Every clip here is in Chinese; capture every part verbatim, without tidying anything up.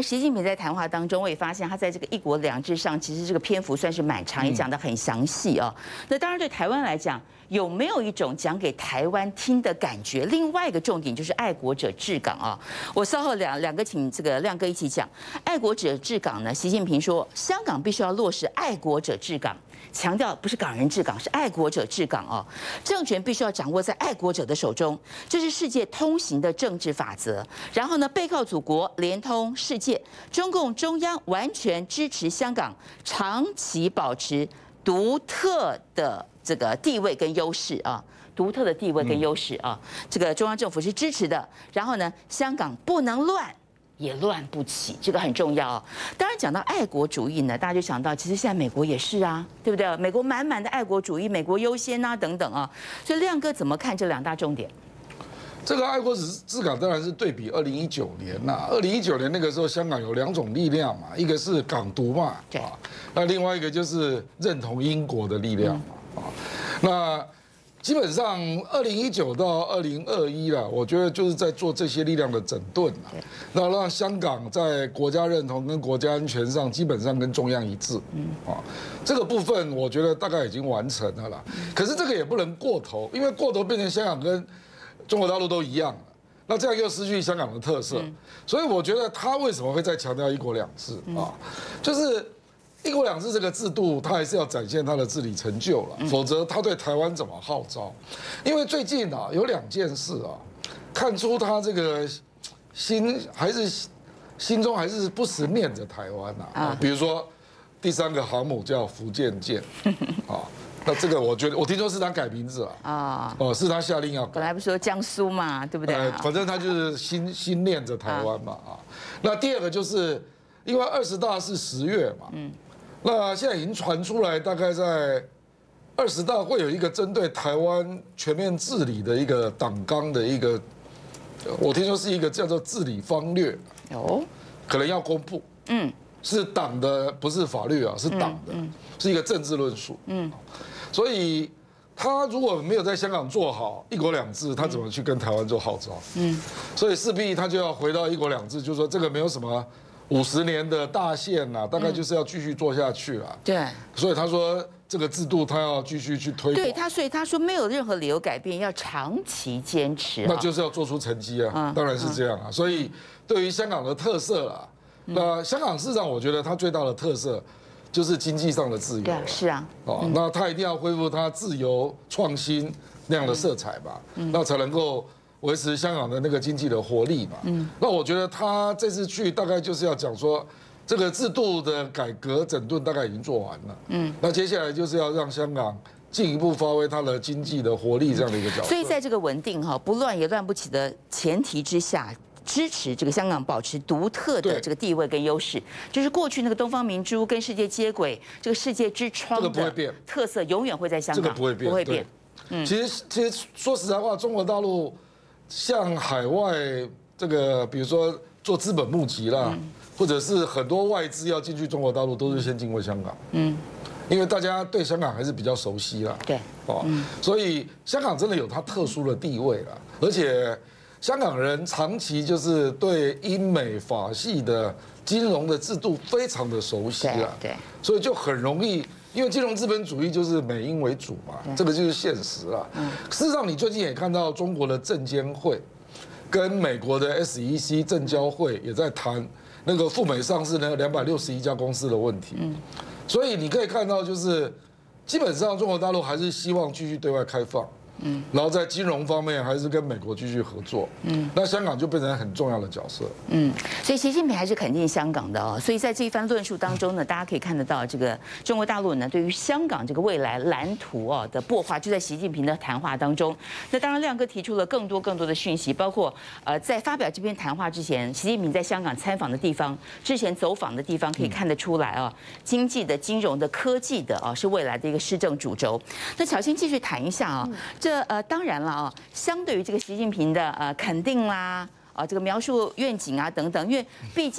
习近平在谈话当中，我也发现他在这个一国两制上，其实这个篇幅算是蛮长，也讲得很详细啊。那当然对台湾来讲，有没有一种讲给台湾听的感觉？另外一个重点就是爱国者治港啊。我稍后两两个请这个亮哥一起讲。爱国者治港呢，习近平说，香港必须要落实爱国者治港。强调不是港人治港，是爱国者治港哦。政权必须要掌握在爱国者的手中，这是世界通行的政治法则。然后呢，背靠祖国，连通世界。中共中央完全支持香港长期保持独特的这个地位跟优势啊。独特的地位跟优势啊，这个中央政府是支持的。然后呢，香港不能乱。也乱不起，这个很重要哦。当然讲到爱国主义呢，大家就想到，其实现在美国也是啊，对不对？美国满满的爱国主义，美国优先啊等等啊。所以亮哥怎么看这两大重点？ 这个爱国者治港当然是对比二零一九年呐、啊，二零一九年那个时候香港有两种力量嘛，一个是港独嘛，啊，那另外一个就是认同英国的力量嘛，啊，那。基本上，二零一九到二零二一啦，我觉得就是在做这些力量的整顿啦，那让香港在国家认同跟国家安全上基本上跟中央一致，啊，这个部分我觉得大概已经完成了啦。可是这个也不能过头，因为过头变成香港跟中国大陆都一样了，那这样又失去香港的特色。所以我觉得他为什么会再强调一国两制啊？就是。一国两制这个制度，它还是要展现它的治理成就了，否则他对台湾怎么号召？因为最近啊，有两件事啊，看出他这个心还是心中还是不时念着台湾啊。比如说第三个航母叫福建舰，啊，那这个我觉得我听说是他改名字了啊，哦，是他下令要改。 本来不是说江苏嘛，对不对？ 反正他就是心心念着台湾嘛啊。那第二个就是因为二十大是十月嘛，嗯。那现在已经传出来，大概在二十大会有一个针对台湾全面治理的一个党纲的一个，我听说是一个叫做治理方略，哦，可能要公布，嗯，是党的，不是法律啊，是党的，是一个政治论述，嗯，所以他如果没有在香港做好一国两制，他怎么去跟台湾做号召？嗯，所以势必他就要回到一国两制，就是说这个没有什么。五十年的大限呐、啊，大概就是要继续做下去了。对，所以他说这个制度他要继续去推广。 对他，所以他说没有任何理由改变，要长期坚持。 那就是要做出成绩啊，当然是这样啊。所以对于香港的特色啦，那香港市场我觉得它最大的特色就是经济上的自由。 对，是啊。 哦，那他一定要恢复它自由创新那样的色彩吧，那才能够。维持香港的那个经济的活力嘛，嗯，那我觉得他这次去大概就是要讲说，这个制度的改革整顿大概已经做完了，嗯，那接下来就是要让香港进一步发挥它的经济的活力这样的一个角色。 所以在这个稳定哈不乱也乱不起的前提之下，支持这个香港保持独特的这个地位跟优势，就是过去那个东方明珠跟世界接轨，这个世界之窗的特色永远会在香港， 这个不会变， 不会变。 嗯，其实其实说实在话，中国大陆。像海外这个，比如说做资本募集啦，或者是很多外资要进去中国大陆，都是先经过香港。嗯，因为大家对香港还是比较熟悉啦。 对， 哦，所以香港真的有它特殊的地位啦，而且香港人长期就是对英美法系的金融的制度非常的熟悉啦。 对， 所以就很容易。因为金融资本主义就是美英为主嘛，这个就是现实啊。事实上，你最近也看到中国的证监会跟美国的 S E C 证交会也在谈那个赴美上市那两百六十一家公司的问题。所以你可以看到，就是基本上中国大陆还是希望继续对外开放。嗯，然后在金融方面还是跟美国继续合作，嗯，那香港就变成很重要的角色， 嗯，所以习近平还是肯定香港的哦，所以在这一番论述当中呢，大家可以看得到这个中国大陆呢对于香港这个未来蓝图哦的擘画，就在习近平的谈话当中。那当然，亮哥提出了更多更多的讯息，包括呃在发表这篇谈话之前，习近平在香港参访的地方，之前走访的地方可以看得出来啊，经济的、金融的、科技的啊是未来的一个施政主轴。那巧芯继续谈一下啊，这。这呃，当然了啊，相对于这个习近平的呃肯定啦，啊这个描述愿景啊等等，因为毕竟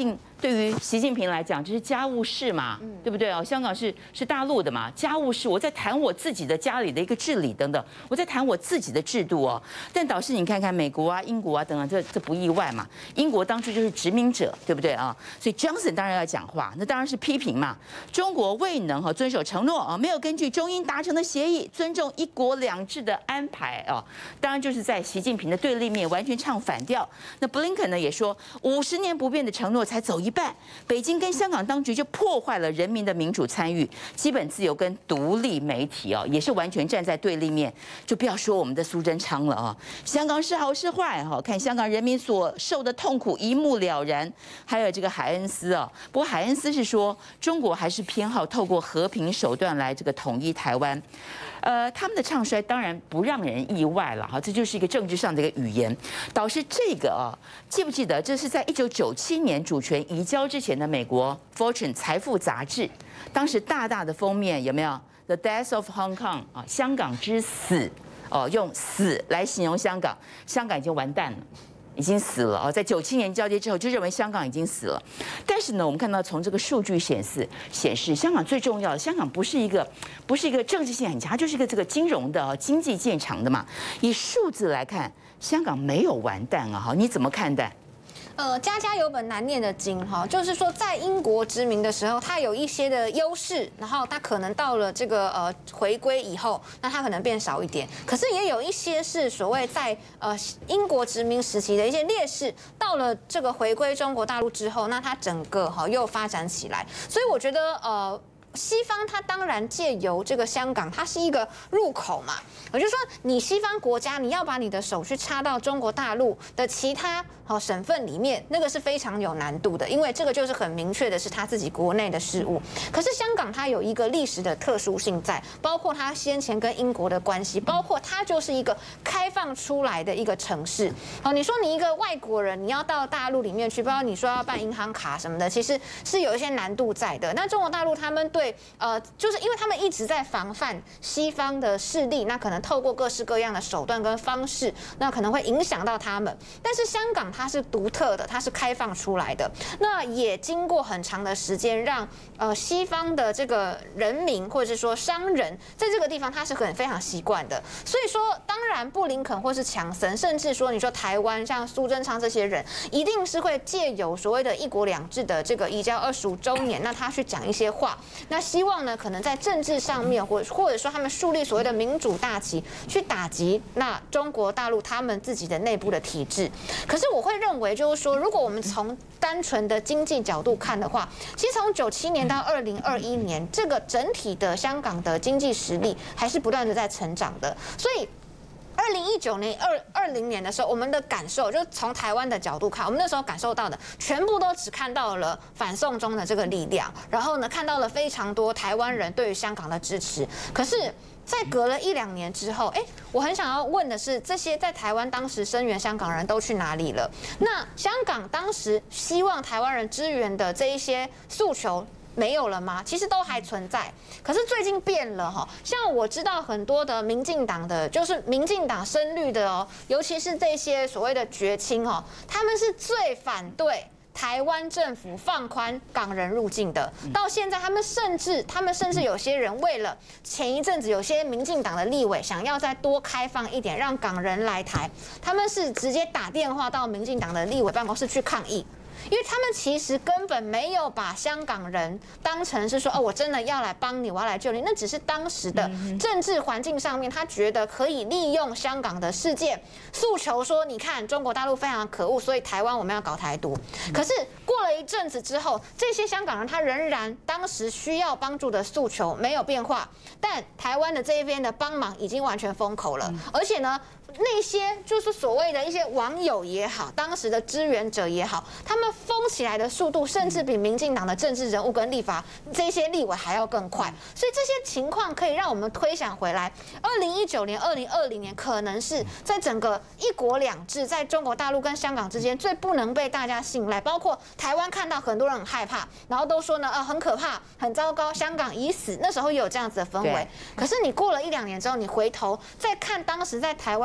对于习近平来讲，这是家务事嘛，对不对哦？香港是是大陆的嘛，家务事，我在谈我自己的家里的一个治理等等，我在谈我自己的制度哦。但导致你看看美国啊、英国啊等等，这这不意外嘛。英国当初就是殖民者，对不对啊？所以 Johnson 当然要讲话，那当然是批评嘛。中国未能哈遵守承诺啊，没有根据中英达成的协议，尊重一国两制的安排啊，当然就是在习近平的对立面完全唱反调。那布林肯呢也说，五十年不变的承诺才走一半，北京跟香港当局就破坏了人民的民主参与、基本自由跟独立媒体啊，也是完全站在对立面。就不要说我们的苏贞昌了啊，香港是好是坏哈，看香港人民所受的痛苦一目了然。还有这个海恩斯啊，不过海恩斯是说，中国还是偏好透过和平手段来这个统一台湾。呃，他们的唱衰当然不让人意外了哈，这就是一个政治上的一个语言。导致这个啊，记不记得这是在一九九七年主权移交之前的美国《Fortune》财富杂志，当时大大的封面有没有 ？The Death of Hong Kong 啊，香港之死哦，用死来形容香港，香港已经完蛋了。已经死了啊！在九七年交接之后，就认为香港已经死了。但是呢，我们看到从这个数据显示，显示香港最重要的，香港不是一个不是一个政治性很强，它就是一个这个金融的经济建厂的嘛。以数字来看，香港没有完蛋啊！哈，你怎么看待？ 呃，家家有本难念的经哈，就是说在英国殖民的时候，它有一些的优势，然后它可能到了这个呃回归以后，那它可能变少一点。可是也有一些是所谓在呃英国殖民时期的一些劣势，到了这个回归中国大陆之后，那它整个哈又发展起来。所以我觉得呃。西方它当然借由这个香港，它是一个入口嘛。我就说，你西方国家你要把你的手去插到中国大陆的其他好省份里面，那个是非常有难度的，因为这个就是很明确的是他自己国内的事务。可是香港它有一个历史的特殊性在，包括它先前跟英国的关系，包括它就是一个开放出来的一个城市。好，你说你一个外国人，你要到大陆里面去，包括你说要办银行卡什么的，其实是有一些难度在的。那中国大陆他们对呃，就是因为他们一直在防范西方的势力，那可能透过各式各样的手段跟方式，那可能会影响到他们。但是香港它是独特的，它是开放出来的，那也经过很长的时间，让呃西方的这个人民或者是说商人在这个地方他是很非常习惯的。所以说，当然布林肯或是强森，甚至说你说台湾像苏贞昌这些人，一定是会借由所谓的一国两制的这个移交二十五周年，那他去讲一些话。那希望呢，可能在政治上面，或或者说他们树立所谓的民主大旗，去打击那中国大陆他们自己的内部的体制。可是我会认为，就是说，如果我们从单纯的经济角度看的话，其实从九七年到二零二一年，这个整体的香港的经济实力还是不断的在成长的，所以。二零一九年、二二零年的时候，我们的感受就是从台湾的角度看，我们那时候感受到的，全部都只看到了反送中的这个力量，然后呢，看到了非常多台湾人对于香港的支持。可是，在隔了一两年之后，哎，我很想要问的是，这些在台湾当时声援香港人都去哪里了？那香港当时希望台湾人支援的这一些诉求。没有了吗？其实都还存在，可是最近变了哈。像我知道很多的民进党的，就是民进党深绿的哦，尤其是这些所谓的绝亲哦，他们是最反对台湾政府放宽港人入境的。到现在，他们甚至他们甚至有些人为了前一阵子有些民进党的立委想要再多开放一点，让港人来台，他们是直接打电话到民进党的立委办公室去抗议。因为他们其实根本没有把香港人当成是说哦，我真的要来帮你，我要来救你，那只是当时的政治环境上面，他觉得可以利用香港的事件诉求说，你看中国大陆非常可恶，所以台湾我们要搞台独。可是过了一阵子之后，这些香港人他仍然当时需要帮助的诉求没有变化，但台湾的这一边的帮忙已经完全封口了，而且呢。那些就是所谓的一些网友也好，当时的支援者也好，他们封起来的速度，甚至比民进党的政治人物跟立法这些立委还要更快。所以这些情况可以让我们推想回来，二零一九年、二零二零年可能是在整个一国两制在中国大陆跟香港之间最不能被大家信赖，包括台湾看到很多人很害怕，然后都说呢，呃，很可怕、很糟糕，香港已死。那时候也有这样子的氛围。可是你过了一两年之后，你回头再看当时在台湾。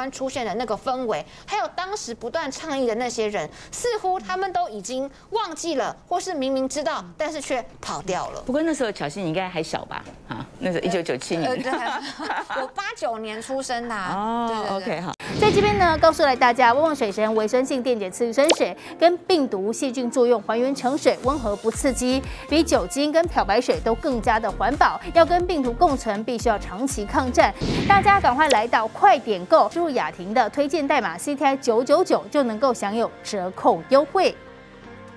湾出现的那个氛围，还有当时不断倡议的那些人，似乎他们都已经忘记了，或是明明知道，但是却跑掉了。 不过那时候巧芯你应该还小吧？啊，那时候一九九七年， 呃，对，我八九年出生的。 哦 ，OK， 好。 在这边呢，告诉来大家，旺旺水神维酸性电解次氯酸水跟病毒、细菌作用还原成水，温和不刺激，比酒精跟漂白水都更加的环保。要跟病毒共存，必须要长期抗战。大家赶快来到快点购，输入雅婷的推荐代码 C T I 九九九就能够享有折扣优惠。